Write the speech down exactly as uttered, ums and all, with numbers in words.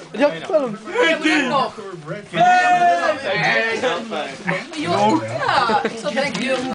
Ja, vertel hem. veertien! nog. Nee! Ja, ik zat denken,